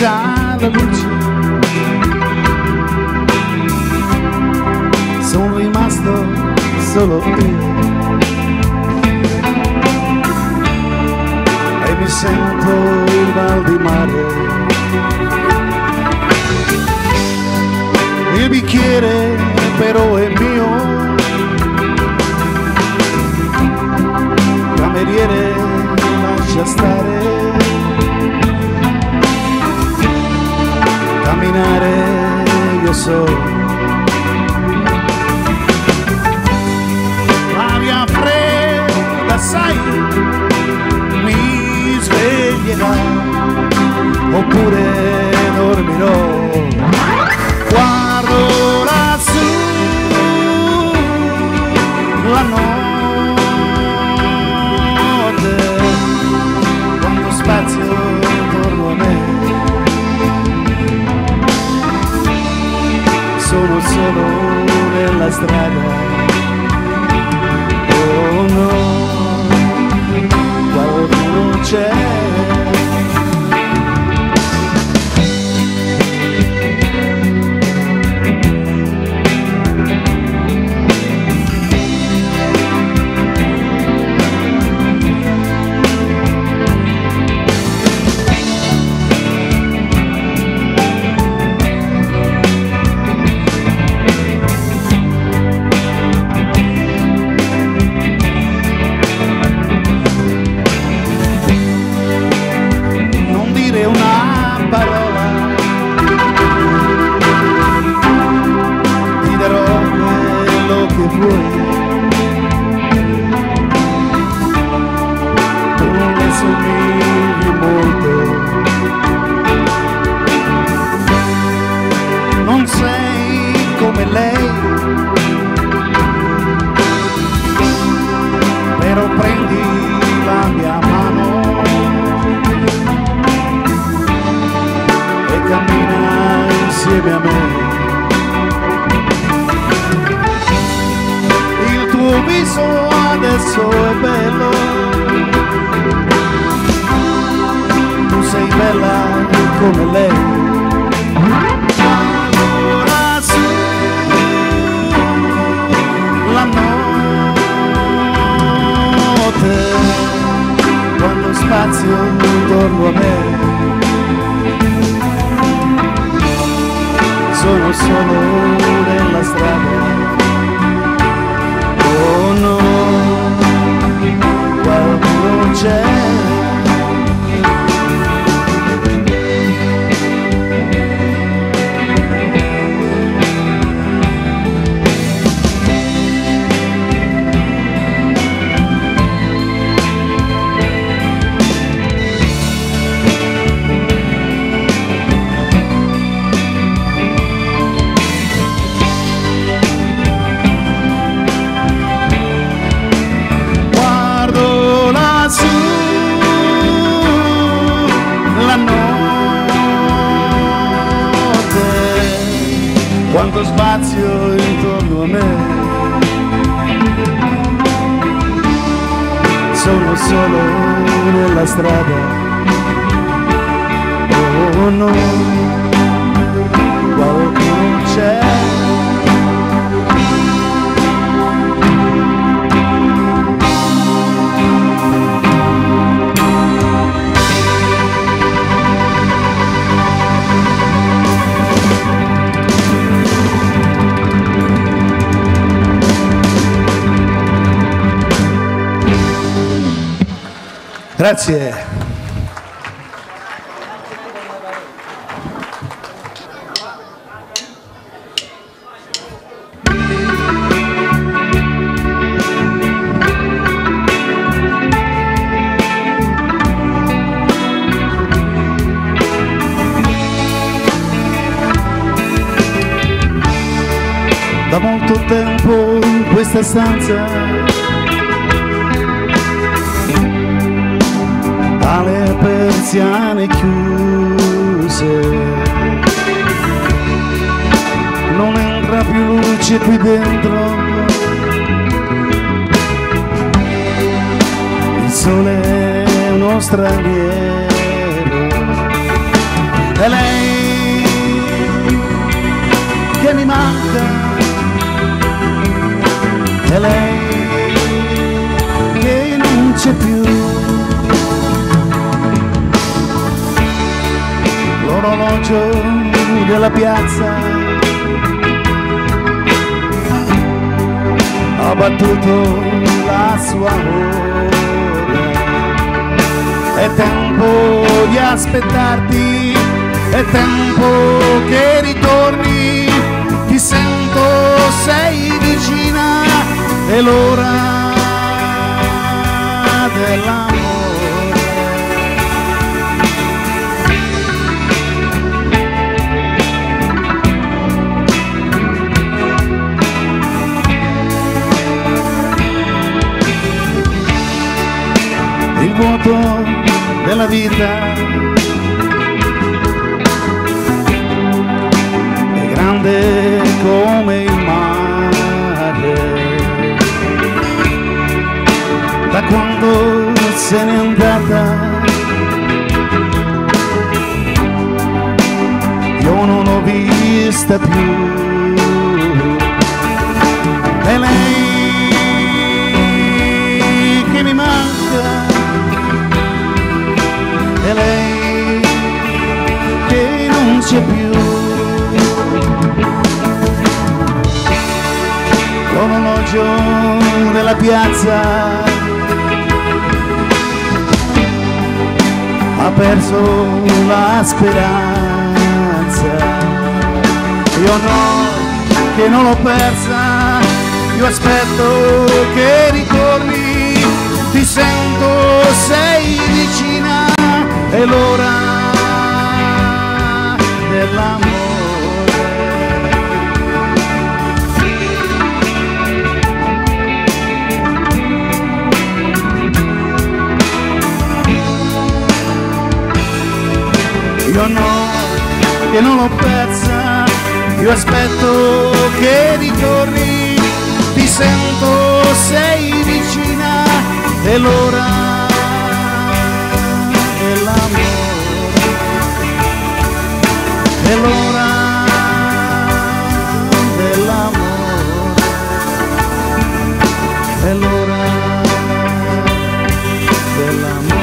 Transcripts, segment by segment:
già la luce, sono rimasto solo io e mi sento il mal di mare. Il bicchiere però è mio, cameriere lascia stare, camminare io so. L'aria fredda sai mi sveglierà oppure dormirò. Guardo lassù la notte, quanto spazio intorno a me, sono solo nella strada. Oh no, qualcuno c'è. Non sei come lei, però prendi la mia mano e cammina insieme a me. Il tuo viso adesso è bello, tu sei bella come lei. Quando spazio intorno a me, sono solo nella strada. Oh no, qualcuno c'è. Quanto spazio intorno a me, sono solo nella strada. Oh no, qualcuno c'è. Grazie. Da molto tempo in questa stanza dalle persiane chiuse, non entra più luce qui dentro, il sole è uno straniero è lei che mi manca, è lei che non c'è più. L'orologio della piazza ha battuto la sua ora, è tempo di aspettarti, è tempo che ritorni, ti sento, sei vicina, è l'ora dell'amore. Il vuoto della vita è grande come il mare, da quando se n'è andata io non l'ho vista più. È lei che mi manca, è lei che non c'è più. L'orologio della piazza ha perso la speranza, io no, che non l'ho persa, io aspetto che ritorni, ti sento, sei vicina, è l'ora dell'amore. Io no, che non l'ho persa, io aspetto che ritorni, ti sento, sei vicina, è l'ora dell'amore, è l'ora dell'amore, è l'ora dell'amore.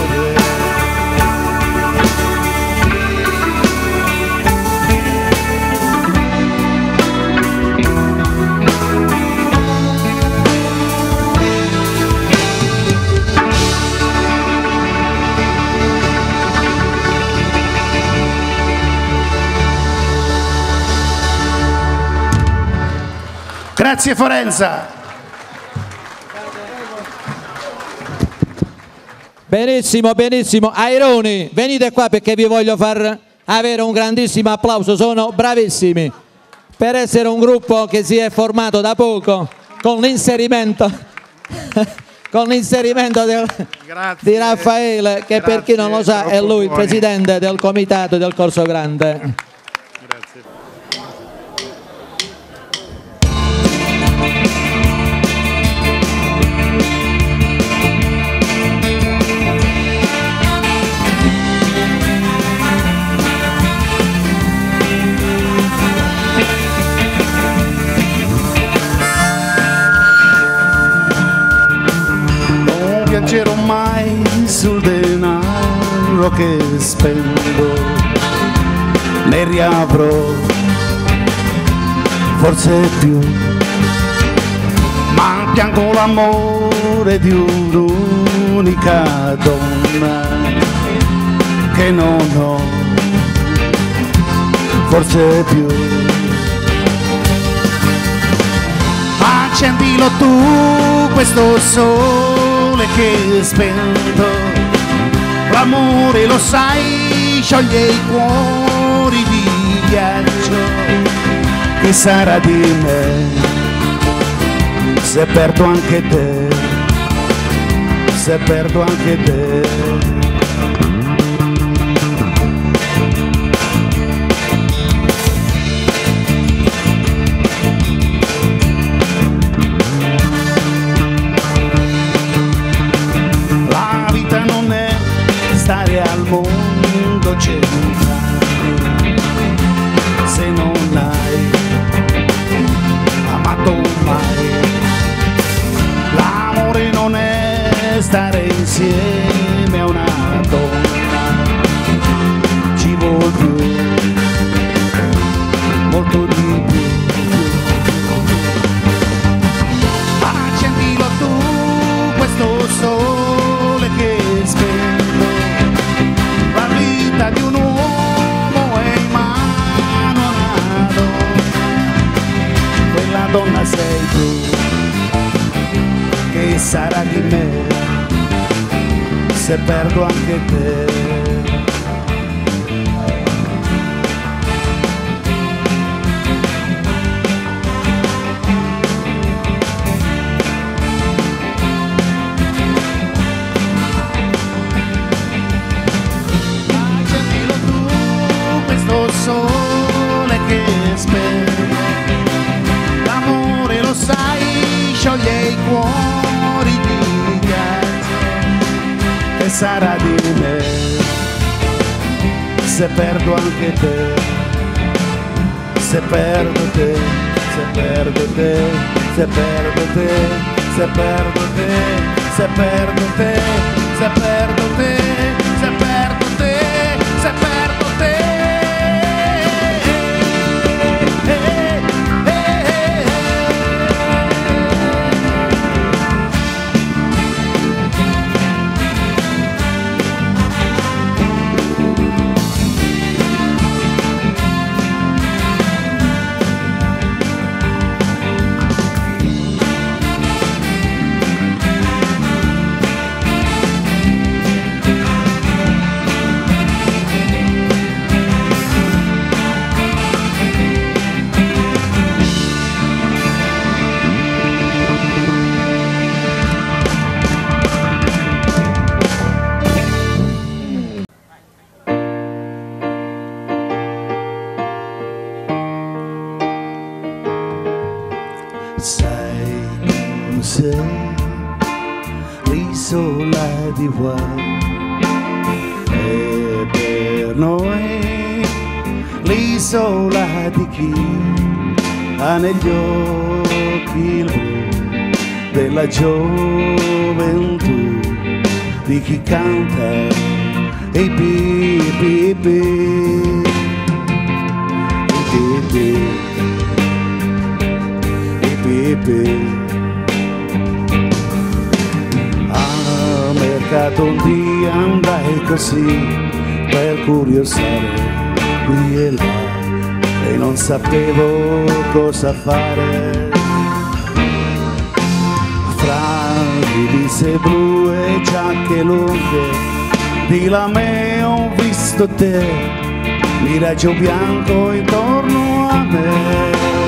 Grazie Forenza. Benissimo, benissimo. Aironi, venite qua perché vi voglio far avere un grandissimo applauso. Sono bravissimi per essere un gruppo che si è formato da poco con l'inserimento di Raffaele, che per chi non lo sa è lui il presidente del comitato del Corso Grande. Piangerò mai sul denaro che spendo, ne riavrò forse più, ma piango l'amore di un'unica donna che non ho forse più. Accendilo tu questo sole che è spento, l'amore lo sai scioglie i cuori di ghiaccio, che sarà di me se perdo anche te, se perdo anche te. Stare al mondo centrale, stare insieme a una donna ci vuol più, molto di più. Accendilo tu questo sole che spendo, la vita di un uomo è in mano a una donna, quella donna sei tu, che sarà di me se perdo anche te. Accendilo tu questo sole che spero, l'amore lo sai scioglie i cuori di ghiaccio, che sarà di me se perdo anche te, se perdo te, se perdo te, se perdo te, se perdo te, se perdo te, se perdo te, se perdo te, se perdo te. Sai cos'è l'isola di Hawaii? E per noi l'isola di chi ha negli occhi il blu della gioventù, di chi canta i pi-pi-pi, al mercato un dia andai così per curiosare qui e là e non sapevo cosa fare. Fra divise blu e giacche lunghe di lame ho visto te, miraggio bianco intorno a me.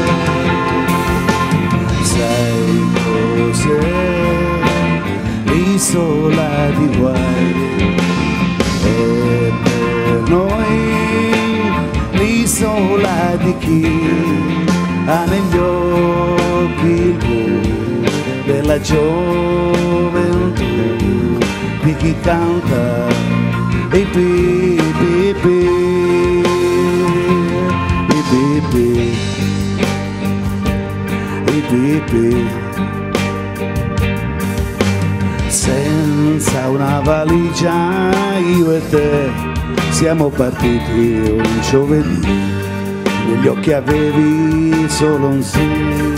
Sai cos'è l'isola di Hawaii? E per noi l'isola di chi ha negli occhi il blu della gioventù, di chi canta i pi-pi-pi, i pi-pi, i pi-pi. Senza una valigia io e te siamo partiti un giovedì, negli occhi avevi solo un sì,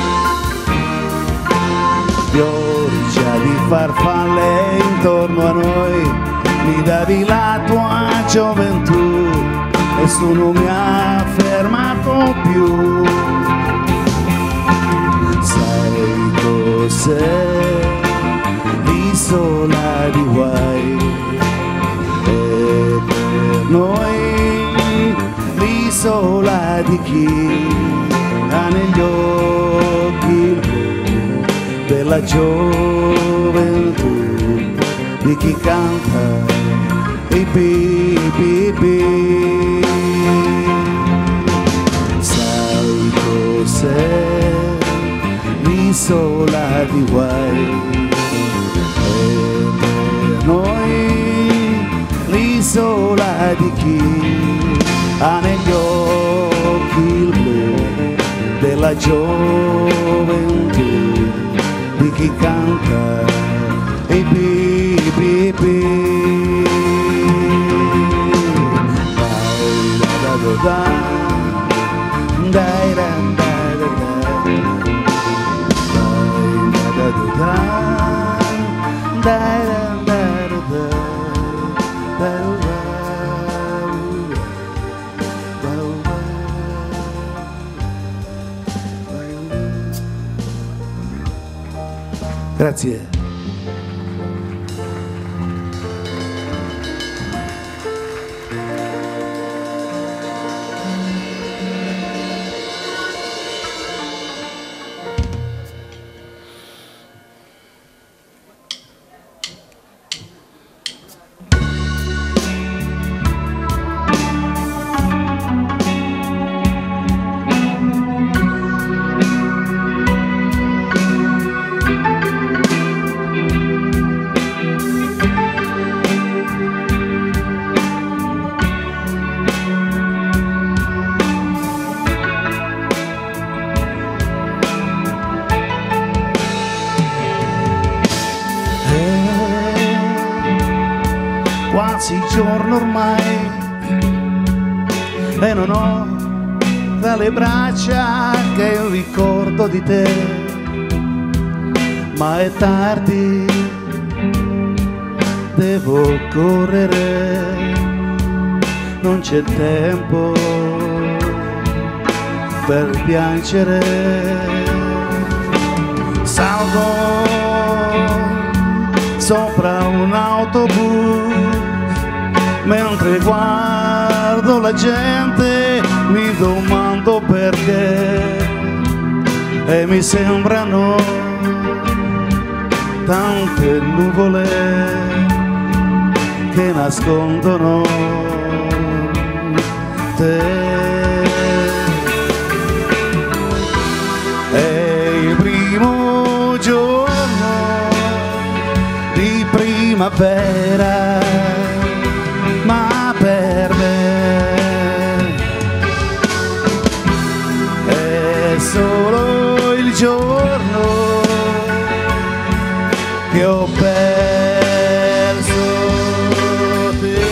pioggia di farfalle intorno a noi, mi davi la tua gioventù, nessuno mi ha fermato più. Sai cos'è l'isola di Hawaii? E per noi l'isola di chi ha negli occhi il blu della gioventù, di chi canta i pi-pi-pi. Sai cos'è l'isola di Hawaii? E per noi l'isola di chi ha negli occhi il blu della gioventù, di chi canta i pi Grazie. Quasi giorno ormai e non ho tra le braccia che un ricordo di te, ma è tardi, devo correre, non c'è tempo per piangere. Salgo sopra un autobus, mentre guardo la gente mi domando perché, e mi sembrano tante nuvole che nascondono te. È il primo giorno di primavera, ma per me è solo il giorno che ho perso te.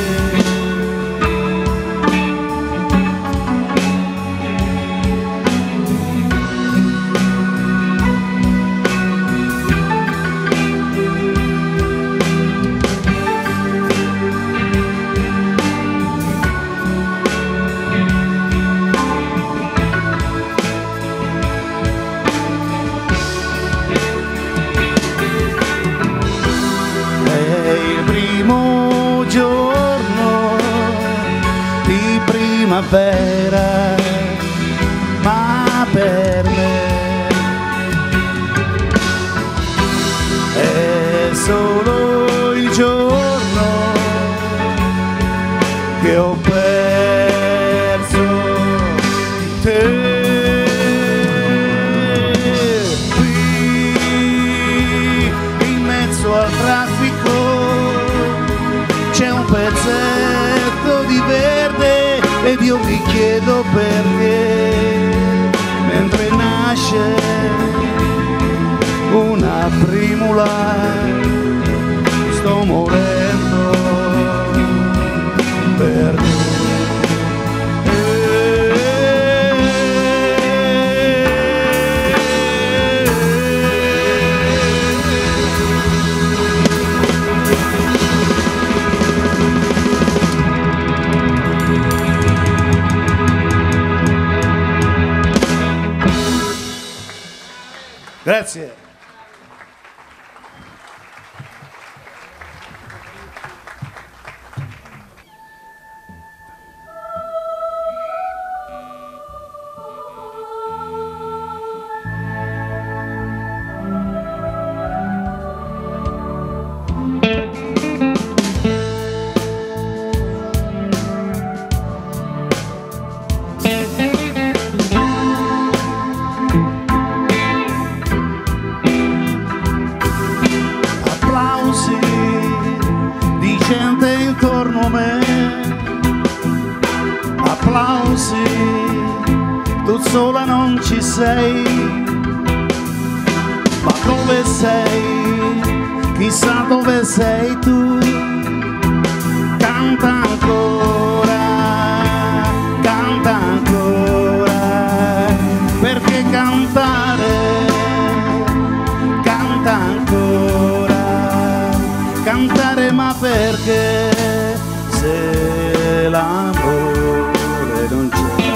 Primavera, ma per me è solo il giorno che ho perso te. Qui in mezzo al traffico c'è un pezzetto di verde ed io mi chiedo perché, mentre nasce una primula, sto morendo per te. Grazie. Applausi, tu sola non ci sei, ma dove sei? Chissà dove sei perché se l'amore non c'è.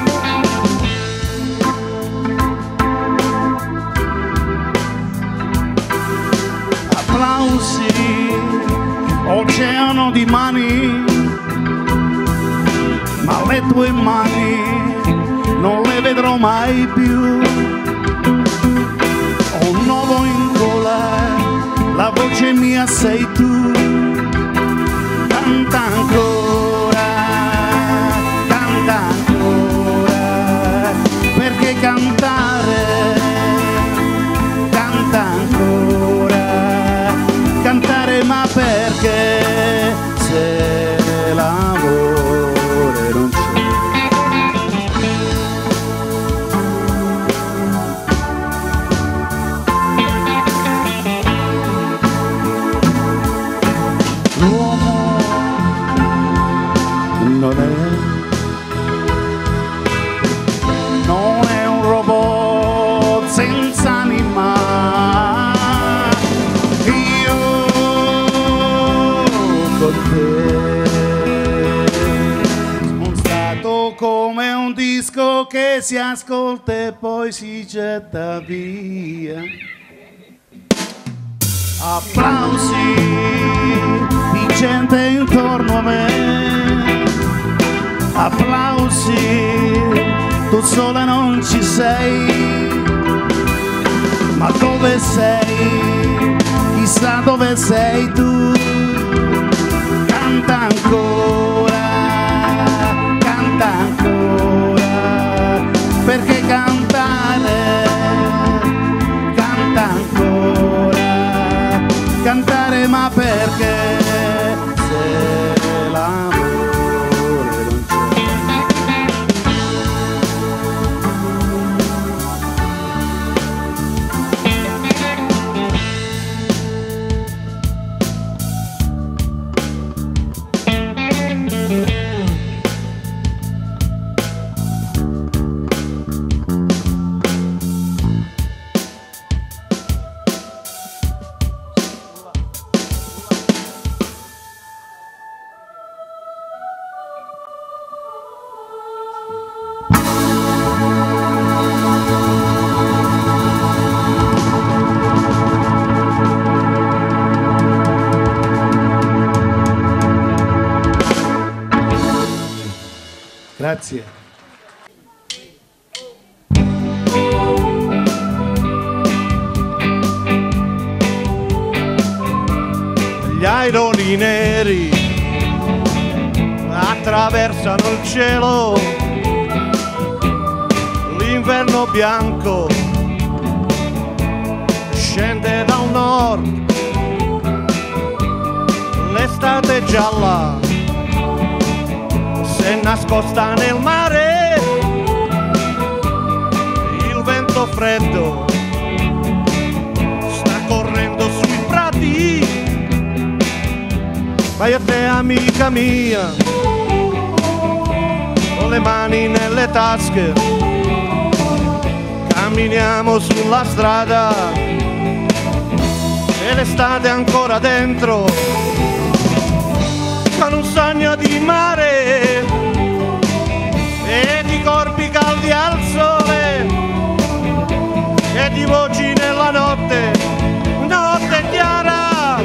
Applausi, oceano di mani, ma le tue mani non le vedrò mai più. Ho un nuovo in gola, la voce mia sei tu. Canta ancora, perché cantare, canta ancora, cantare ma perché se l'amore non c'è. Non è un robot senza anima. Io con te sono stato come un disco che si ascolta e poi si getta via. Applausi di gente intorno a me, applausi, tu sola non ci sei, ma dove sei? Chissà dove sei tu. Canta ancora, perché cantare, canta ancora, cantare ma perché se l'amore non c'è. Grazie. Gli aironi neri attraversano il cielo, l'inverno bianco scende dal nord, l'estate gialla è nascosta nel mare, il vento freddo sta correndo sui prati, ma io e te amica mia, con le mani nelle tasche, camminiamo sulla strada e l'estate è ancora dentro, con un sogno di mare e di corpi caldi al sole e di voci nella notte, notte chiara.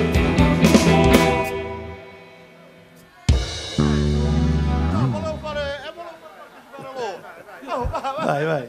No, volevo fare Vai, vai.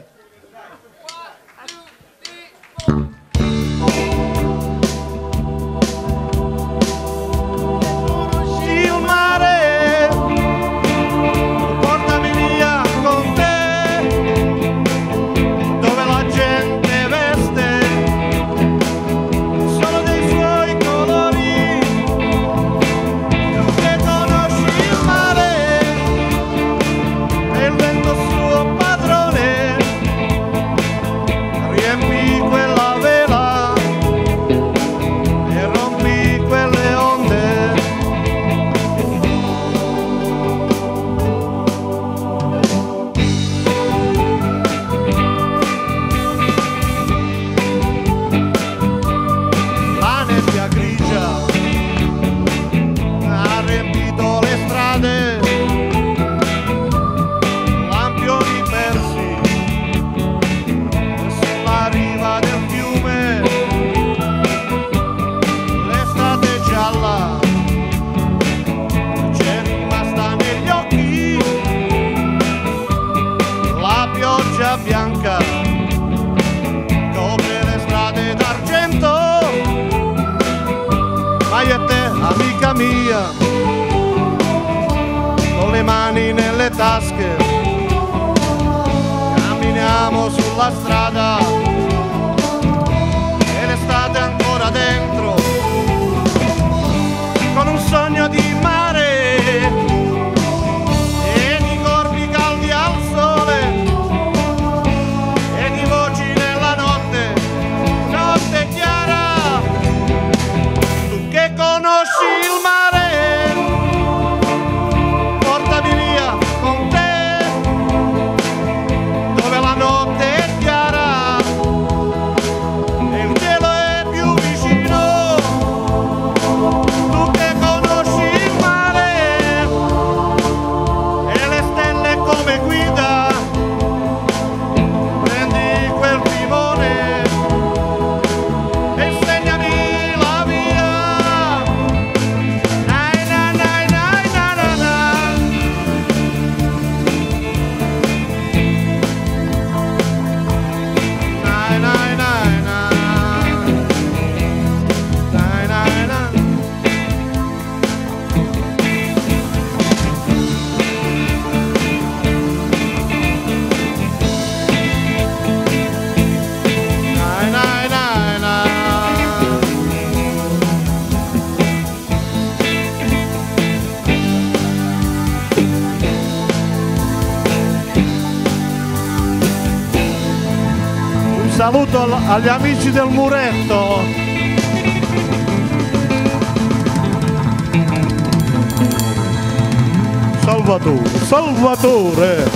amica mia, con le mani nelle tasche, camminiamo sulla strada e l'estate ancora dentro, con un sogno di mare e di corpi caldi al sole e di voci nella notte, notte chiara. Tu che conosci il mare, portami via con te, dove la notte è chiara e il cielo è più vicino. Tu che conosci il mare e le stelle come guida, prendi quel timone e insegnami la via. Nai, na, nai, nai, na, na, na. Nai, nai, nai, na. Nai, nai, na. Nai, nai, nai, na. Un saluto agli amici del muretto. Salvatore, Salvatore.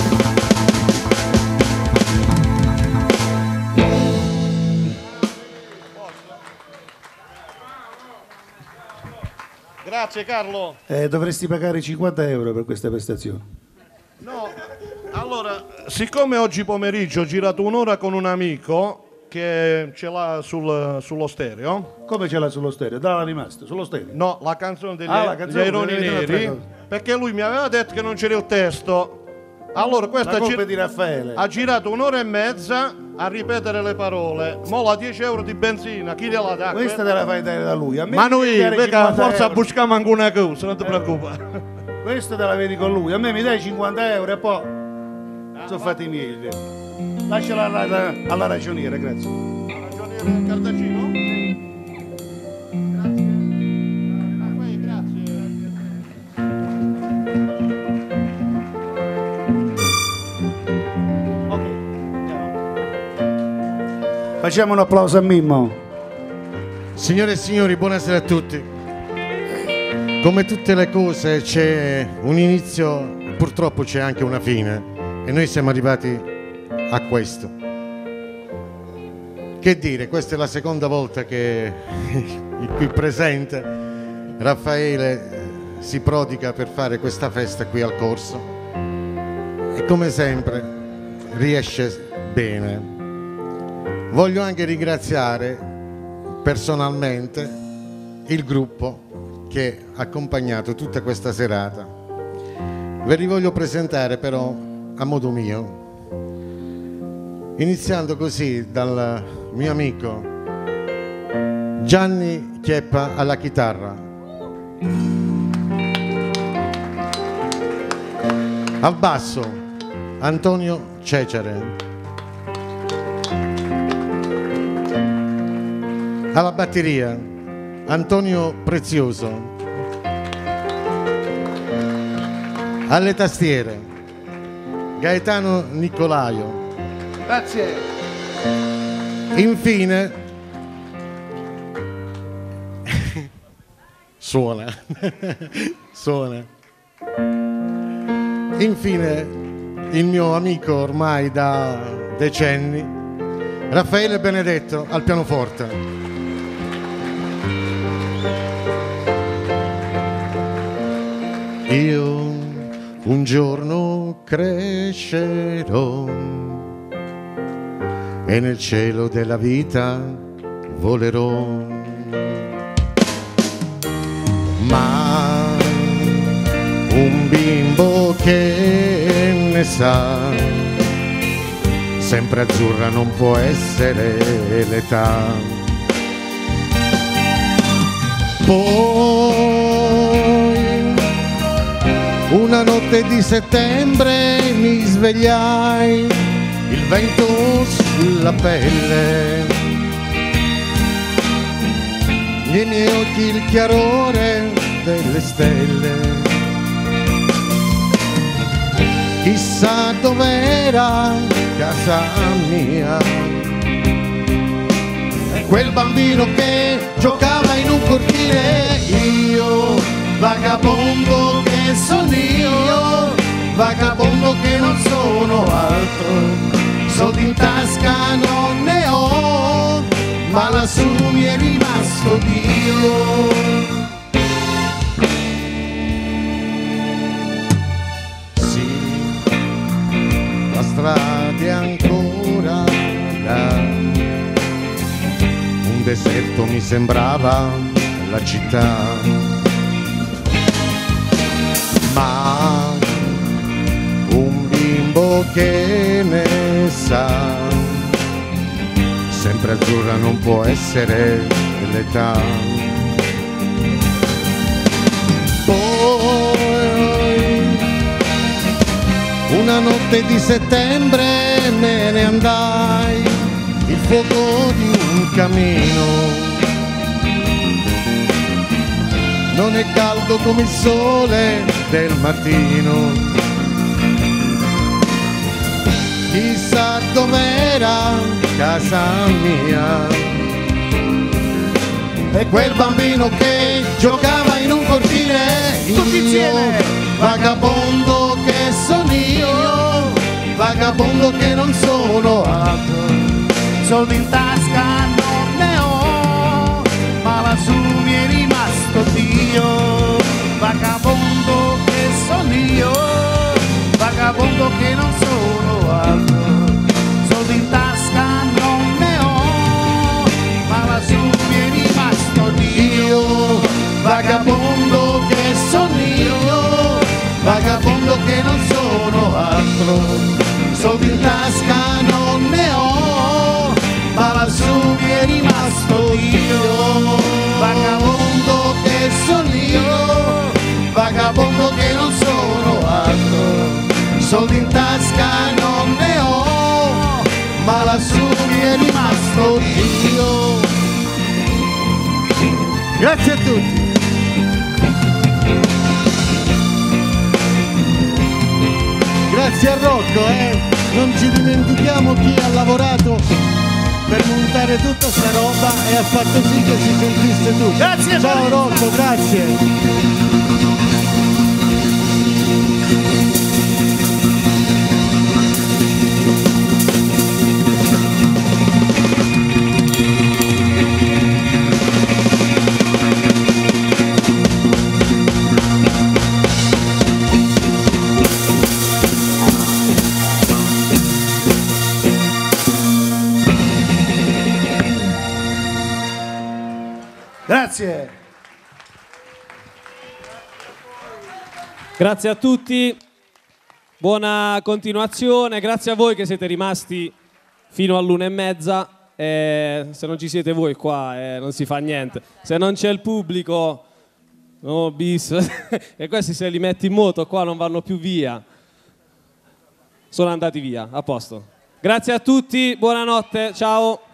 Grazie Carlo. Dovresti pagare 50 euro per questa prestazione. No, allora, siccome oggi pomeriggio ho girato un'ora con un amico che ce l'ha sullo stereo. Come ce l'ha sullo stereo? Dove l'ha rimasto? Sullo stereo? No, la canzone degli, La canzone, gli Aironi vedete un'altra Neri, cosa. perché lui mi aveva detto che non c'era il testo. Allora questo La colpa è di Raffaele. ha girato un'ora e mezza a ripetere le parole. Mo' la 10 euro di benzina, chi gliela dà? Questa te la fai dare da lui. A me Ma mi noi, devi dare perché 50 forza euro. buschiamo anche una cosa, non ti preoccupare. Questa te la vedi con lui. A me mi dai 50 euro e poi sono fatti miei. Lasciala alla ragioniera, grazie. Ragioniere Cardacino? Grazie. Raffaele, grazie. Ok. Facciamo un applauso a Mimmo. Signore e signori, buonasera a tutti. Come tutte le cose c'è un inizio, purtroppo c'è anche una fine e noi siamo arrivati a questo. Che dire, questa è la seconda volta che il qui presente Raffaele si prodiga per fare questa festa qui al Corso e come sempre riesce bene. Voglio anche ringraziare personalmente il gruppo che ha accompagnato tutta questa serata. Ve li voglio presentare però a modo mio, iniziando così dal mio amico Gianni Chieppa alla chitarra, al basso Antonio Cecere, alla batteria Antonio Prezioso, alle tastiere Gaetano Nicolaio. Grazie. Infine suona. Infine il mio amico ormai da decenni Raffaele Benedetto al pianoforte. Io un giorno crescerò e nel cielo della vita volerò, ma un bimbo che ne sa, sempre azzurra non può essere l'età. Poi una notte di settembre mi svegliai, il vento sulla pelle, nei miei occhi il chiarore delle stelle. Chissà dov'era casa mia, quel bambino che giocava in un cortile. Io, vagabondo che sono io, vagabondo che non sono altro, soldi in tasca non ne ho, ma lassù mi è rimasto Dio. La strada è ancora là, un deserto mi sembrava la città, ma un bimbo che ne sa, sempre azzurra non può essere l'età. Poi una notte di settembre me ne andai, il fuoco di un camino non è caldo come il sole del mattino. Chissà dov'era casa mia, e quel bambino che giocava in un cortile. Tutti insieme! Vagabondo che sono io, vagabondo che non sono altro, Soldi in tasca non ne ho, ma lassù mi è rimasto Dio. Vagabondo che sono io, vagabondo che non sono altro, soldi in tasca non ne ho, ma lassù mi è rimasto Dio. vagabondo che sono io, vagabondo che non sono altro, soldi in tasca non ne ho, ma lassù mi è rimasto Dio. Vagabondo che sono io, vagabondo che non sono altro, soldi in tasca non ne ho, ma lassù mi è rimasto Dio. Grazie a tutti. Grazie a Rocco, non ci dimentichiamo chi ha lavorato per montare tutta sta roba e ha fatto sì che si sentisse tutto. Grazie, ciao Rocco, grazie. Grazie. Grazie a tutti, buona continuazione, grazie a voi che siete rimasti fino all'1:30, se non ci siete voi qua non si fa niente, se non c'è il pubblico, no bis, e questi se li metti in moto qua non vanno più via, sono andati via, a posto. Grazie a tutti, buonanotte, ciao.